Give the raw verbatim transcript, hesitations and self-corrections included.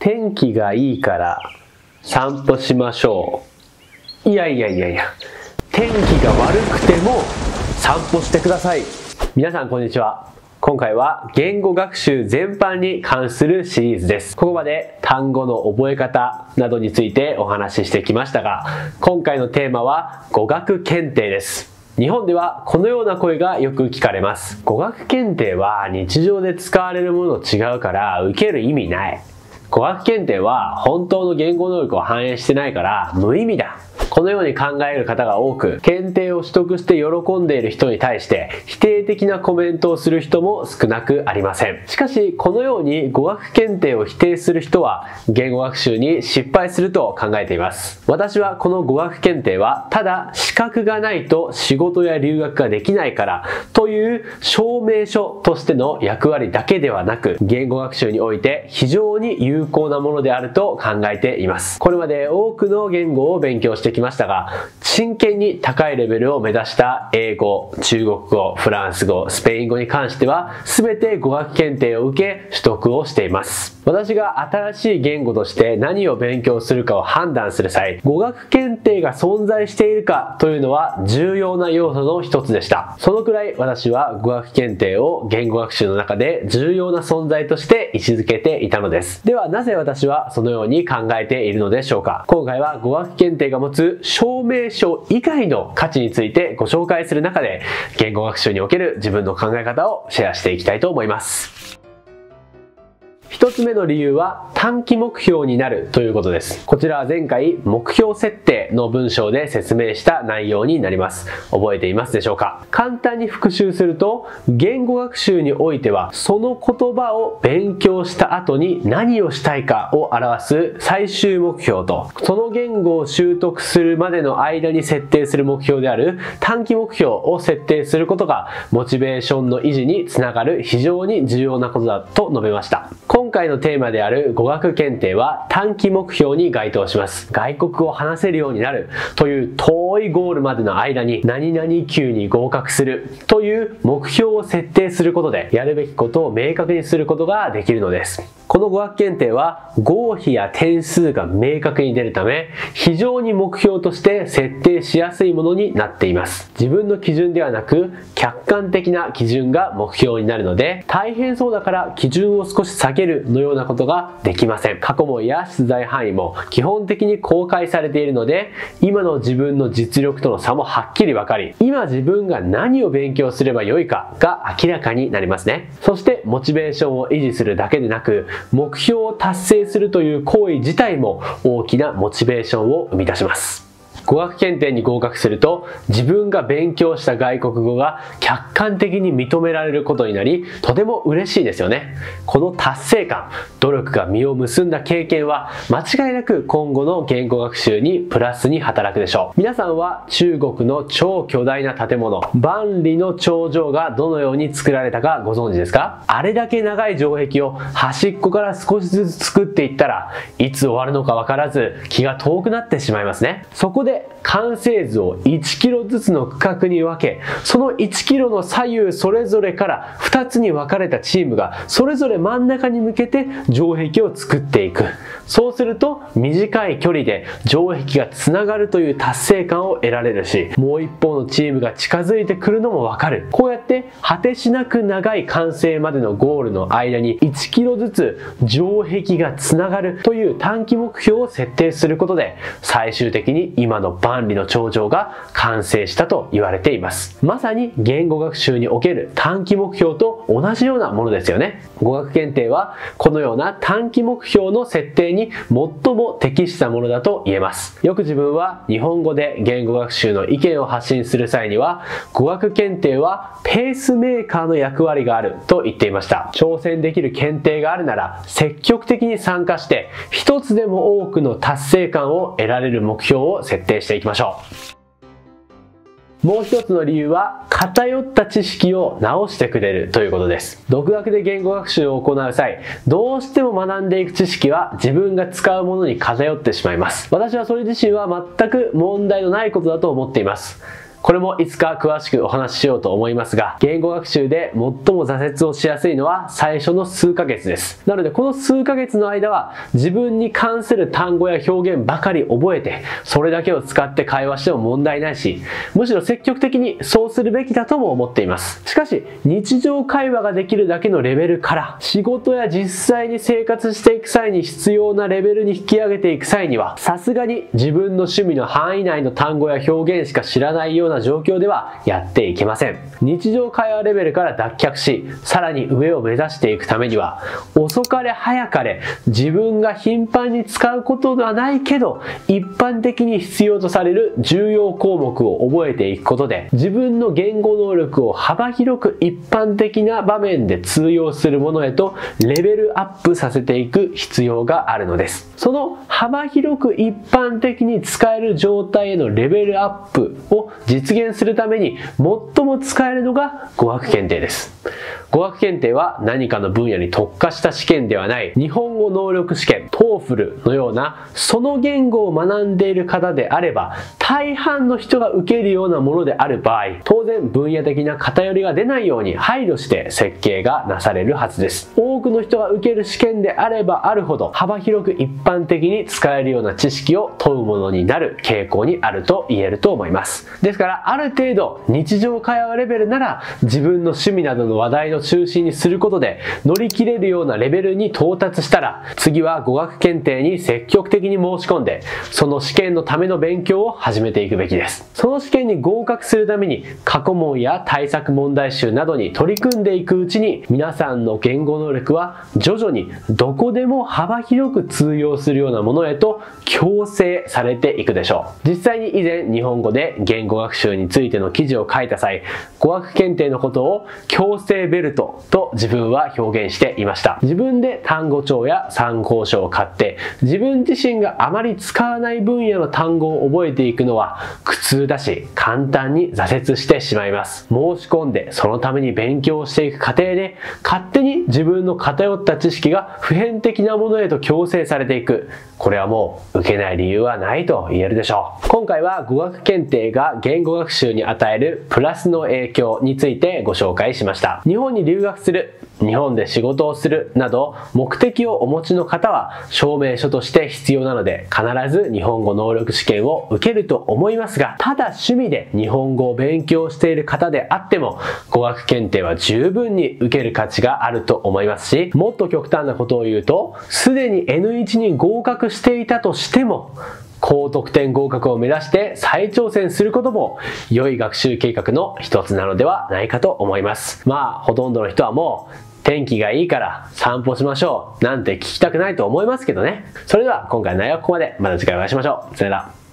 天気がいいから散歩しましょう。いやいやいやいや、天気が悪くても散歩してください。皆さんこんにちは。今回は言語学習全般に関するシリーズです。ここまで単語の覚え方などについてお話ししてきましたが、今回のテーマは語学検定です。日本ではこのような声がよく聞かれます。語学検定は日常で使われるものと違うから受ける意味ない。語学検定は本当の言語能力を反映してないから無意味だ。このように考える方が多く、検定を取得して喜んでいる人に対して否定的なコメントをする人も少なくありません。しかしこのように語学検定を否定する人は言語学習に失敗すると考えています。私はこの語学検定はただ資格がないと仕事や留学ができないからという証明書としての役割だけではなく、言語学習において非常に有効なものであると考えています。これまで多くの言語を勉強してきましたが、真剣に高いレベルを目指した英語、中国語、フランス語、スペイン語に関しては全て語学検定を受け取得をしています。私が新しい言語として何を勉強するかを判断する際、語学検定が存在しているかというのは重要な要素の一つでした。そのくらい私は語学検定を言語学習の中で重要な存在として位置づけていたのです。ではなぜ私はそのように考えているのでしょうか。今回は語学検定が持つ証明書以外の価値についてご紹介する中で、言語学習における自分の考え方をシェアしていきたいと思います。一つ目の理由は短期目標になるということです。こちらは前回目標設定の文章で説明した内容になります。覚えていますでしょうか。簡単に復習すると、言語学習においてはその言葉を勉強した後に何をしたいかを表す最終目標と、その言語を習得するまでの間に設定する目標である短期目標を設定することがモチベーションの維持につながる非常に重要なことだと述べました。今回のテーマである語学検定は短期目標に該当します。外国語を話せるようになるという遠いゴールまでの間に何々級に合格するという目標を設定することで、やるべきことを明確にすることができるのです。この語学検定は合否や点数が明確に出るため、非常に目標として設定しやすいものになっています。自分の基準ではなく客観的な基準が目標になるので、大変そうだから基準を少し下げるのようなことができません。過去問や出題範囲も基本的に公開されているので、今の自分の実力との差もはっきり分かり、今自分が何を勉強すればよいかが明らかになりますね。そしてモチベーションを維持するだけでなく、目標を達成するという行為自体も大きなモチベーションを生み出します。語学検定に合格すると、自分が勉強した外国語が客観的に認められることになり、とても嬉しいですよね。この達成感、努力が実を結んだ経験は間違いなく今後の言語学習にプラスに働くでしょう。皆さんは中国の超巨大な建物、万里の長城がどのように作られたかご存知ですか？あれだけ長い城壁を端っこから少しずつ作っていったら、いつ終わるのか分からず気が遠くなってしまいますね。そこで完成図をいちキロずつの区画に分け、そのいちキロの左右それぞれからふたつに分かれたチームがそれぞれ真ん中に向けて城壁を作っていく。そうすると短い距離で城壁がつながるという達成感を得られるし、もう一方のチームが近づいてくるのも分かる。こうやって果てしなく長い完成までのゴールの間にいちキロずつ城壁がつながるという短期目標を設定することで、最終的に今の万里の長城が完成したと言われています。まさに言語学習における短期目標と同じようなものですよね。語学検定はこのような短期目標の設定に最も適したものだと言えます。よく自分は日本語で言語学習の意見を発信する際には、語学検定はペースメーカーの役割があると言っていました。挑戦できる検定があるなら積極的に参加して一つでも多くの達成感を得られる目標を設定していきましょう。もう一つの理由は偏った知識を直してくれるということです。独学で言語学習を行う際、どうしても学んでいく知識は自分が使うものに偏ってしまいます。私はそれ自身は全く問題のないことだと思っています。 これもいつか詳しくお話ししようと思いますが、言語学習で最も挫折をしやすいのは最初の数ヶ月です。なのでこの数ヶ月の間は自分に関する単語や表現ばかり覚えて、それだけを使って会話しても問題ないし、むしろ積極的にそうするべきだとも思っています。しかし日常会話ができるだけのレベルから仕事や実際に生活していく際に必要なレベルに引き上げていく際には、さすがに自分の趣味の範囲内の単語や表現しか知らないような状況ではやっていけません。日常会話レベルから脱却し、さらに上を目指していくためには、遅かれ早かれ自分が頻繁に使うことではないけど一般的に必要とされる重要項目を覚えていくことで、自分の言語能力を幅広く一般的な場面で通用するものへとレベルアップさせていく必要があるのです。その幅広く一般的に使える状態へのレベルアップを実現するために最も使えるのが語学検定です。語学検定は何かの分野に特化した試験ではない、日本語能力試験 トーフル のようなその言語を学んでいる方であれば大半の人が受けるようなものである場合、当然分野的な偏りが出ないように配慮して設計がなされるはずです。多くの人が受ける試験であればあるほど幅広く一般的に使えるような知識を問うものになる傾向にあると言えると思います。ですからある程度日常会話レベルなら自分の趣味などの話題の中心にすることで乗り切れるようなレベルに到達したら、次は語学検定に積極的に申し込んでその試験のための勉強を始めていくべきです。その試験に合格するために過去問や対策問題集などに取り組んでいくうちに、皆さんの言語能力は徐々にどこでも幅広く通用するようなものへと矯正されていくでしょう。実際に以前日本語で言語学習についての記事を書いた際、語学検定のことを矯正ベルトと自分は表現していました。自分で単語帳や参考書を買って自分自身があまり使わない分野の単語を覚えていくのは苦痛だし、簡単に挫折してしまいます。申し込んでそのために勉強していく過程で勝手に自分の偏った知識が普遍的なものへと矯正されていく。これはもう受けない理由はないと言えるでしょう。今回は語学検定が言語学習に与えるプラスの影響についてご紹介しました。日本に留学する、日本で仕事をするなど目的をお持ちの方は証明書として必要なので、必ず日本語能力試験を受けると思いますが、ただ趣味で日本語を勉強している方であっても語学検定は十分に受ける価値があると思いますし、もっと極端なことを言うと、すでに エヌワン に合格していたとしても高得点合格を目指して再挑戦することも良い学習計画の一つなのではないかと思います。まあほとんどの人はもう天気がいいから散歩しましょうなんて聞きたくないと思いますけどね。それでは今回の内容はここまで。また次回お会いしましょう。さよなら。